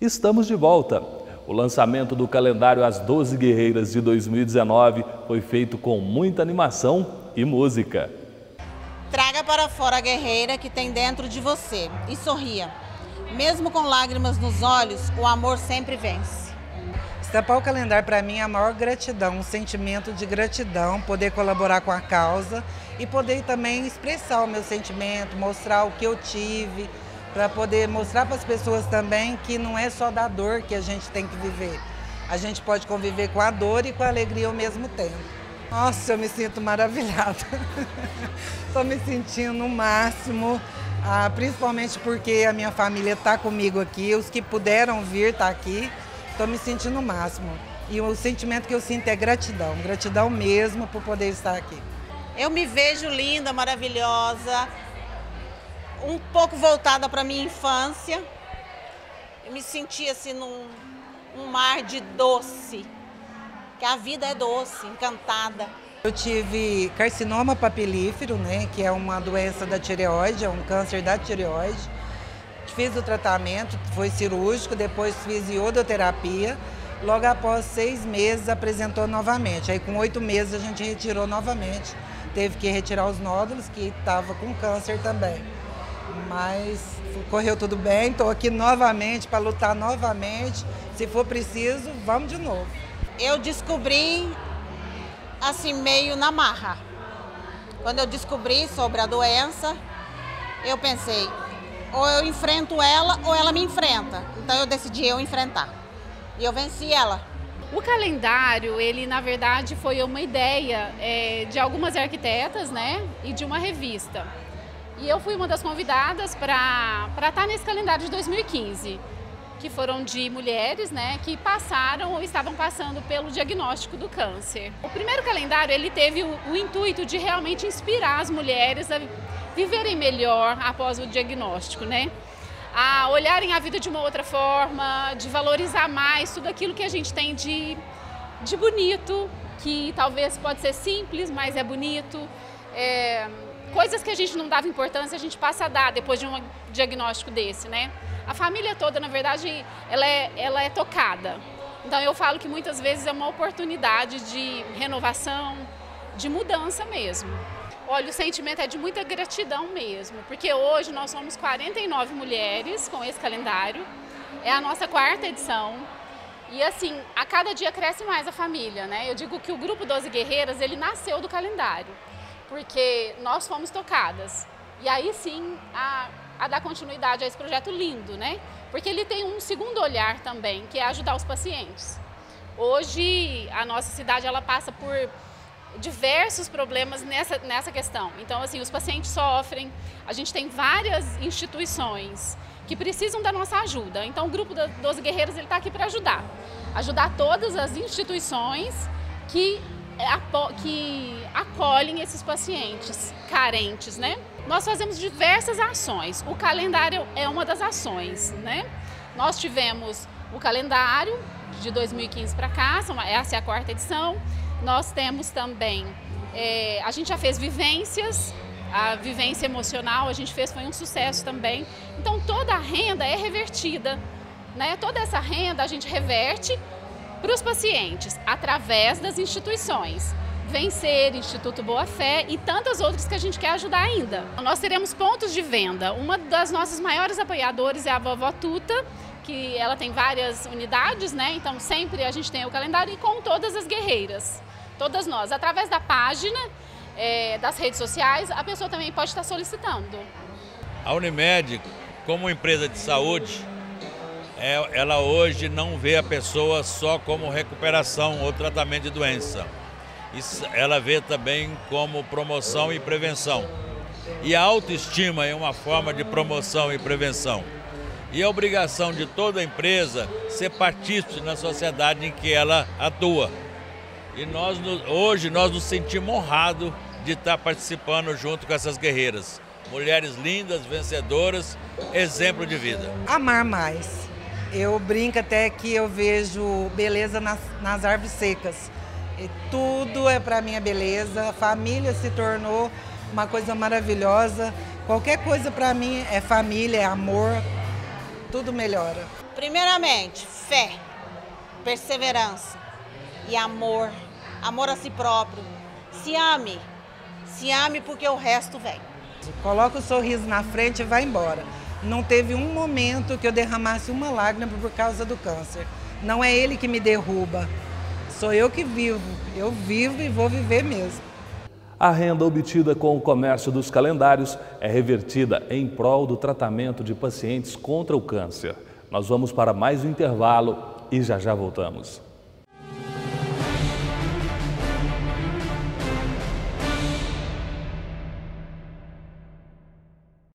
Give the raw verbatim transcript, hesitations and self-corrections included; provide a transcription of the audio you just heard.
Estamos de volta. O lançamento do calendário As doze Guerreiras de dois mil e dezenove foi feito com muita animação e música. Traga para fora a guerreira que tem dentro de você e sorria. Mesmo com lágrimas nos olhos, o amor sempre vence. Estampar o calendário para mim é a maior gratidão, um sentimento de gratidão, poder colaborar com a causa e poder também expressar o meu sentimento, mostrar o que eu tive, para poder mostrar para as pessoas também que não é só da dor que a gente tem que viver. A gente pode conviver com a dor e com a alegria ao mesmo tempo. Nossa, eu me sinto maravilhada. Estou me sentindo no máximo, ah, principalmente porque a minha família está comigo aqui, os que puderam vir estão aqui. Estou me sentindo no máximo. E o sentimento que eu sinto é gratidão, gratidão mesmo por poder estar aqui. Eu me vejo linda, maravilhosa, um pouco voltada para a minha infância. Eu me senti assim num um mar de doce, que a vida é doce, encantada. Eu tive carcinoma papilífero, né, que é uma doença da tireoide, é um câncer da tireoide. Fiz o tratamento, foi cirúrgico, depois fiz iodoterapia. Logo após seis meses apresentou novamente. Aí com oito meses a gente retirou novamente. Teve que retirar os nódulos, que estava com câncer também. Mas correu tudo bem, estou aqui novamente para lutar novamente. Se for preciso, vamos de novo. Eu descobri assim meio na marra. Quando eu descobri sobre a doença, eu pensei, ou eu enfrento ela ou ela me enfrenta. Então eu decidi eu enfrentar. E eu venci ela. O calendário, ele na verdade foi uma ideia é, de algumas arquitetas, né, e de uma revista. E eu fui uma das convidadas para para estar nesse calendário de dois mil e quinze, que foram de mulheres, né, que passaram ou estavam passando pelo diagnóstico do câncer. O primeiro calendário, ele teve o, o intuito de realmente inspirar as mulheres a viverem melhor após o diagnóstico, né? A olharem a vida de uma outra forma, de valorizar mais tudo aquilo que a gente tem de, de bonito, que talvez pode ser simples, mas é bonito. É, coisas que a gente não dava importância, a gente passa a dar depois de um diagnóstico desse, né? A família toda, na verdade, ela é, ela é tocada. Então eu falo que muitas vezes é uma oportunidade de renovação, de mudança mesmo. Olha, o sentimento é de muita gratidão mesmo, porque hoje nós somos quarenta e nove mulheres com esse calendário, é a nossa quarta edição e assim, a cada dia cresce mais a família, né? Eu digo que o Grupo doze Guerreiras, ele nasceu do calendário, porque nós fomos tocadas e aí sim a, a dar continuidade a esse projeto lindo, né? Porque ele tem um segundo olhar também, que é ajudar os pacientes. Hoje a nossa cidade ela passa por diversos problemas nessa, nessa questão. Então, assim, os pacientes sofrem, a gente tem várias instituições que precisam da nossa ajuda. Então, o Grupo doze Guerreiras está aqui para ajudar. Ajudar todas as instituições que, que acolhem esses pacientes carentes, né? Nós fazemos diversas ações. O calendário é uma das ações, né? Nós tivemos o calendário de dois mil e quinze para cá, essa é a quarta edição. Nós temos também, é, a gente já fez vivências, a vivência emocional a gente fez, foi um sucesso também. Então toda a renda é revertida, né? Toda essa renda a gente reverte para os pacientes através das instituições. Vencer, Instituto Boa Fé e tantas outras que a gente quer ajudar ainda. Nós teremos pontos de venda. Uma das nossas maiores apoiadoras é a Vovó Tuta, que ela tem várias unidades, né? Então sempre a gente tem o calendário e com todas as guerreiras. Todas nós, através da página, é, das redes sociais, a pessoa também pode estar solicitando. A Unimed, como empresa de saúde, é, ela hoje não vê a pessoa só como recuperação ou tratamento de doença. Isso, ela vê também como promoção e prevenção. E a autoestima é uma forma de promoção e prevenção. E a obrigação de toda empresa ser partícipe na sociedade em que ela atua. E nós, hoje nós nos sentimos honrados de estar participando junto com essas guerreiras. Mulheres lindas, vencedoras, exemplo de vida. Amar mais. Eu brinco até que eu vejo beleza nas, nas árvores secas. E tudo é para mim a beleza. A família se tornou uma coisa maravilhosa. Qualquer coisa para mim é família, é amor. Tudo melhora. Primeiramente, fé, perseverança e amor, amor a si próprio. Se ame, se ame porque o resto vem. Coloca o sorriso na frente e vai embora. Não teve um momento que eu derramasse uma lágrima por causa do câncer. Não é ele que me derruba, sou eu que vivo. Eu vivo e vou viver mesmo. A renda obtida com o comércio dos calendários é revertida em prol do tratamento de pacientes contra o câncer. Nós vamos para mais um intervalo e já já voltamos.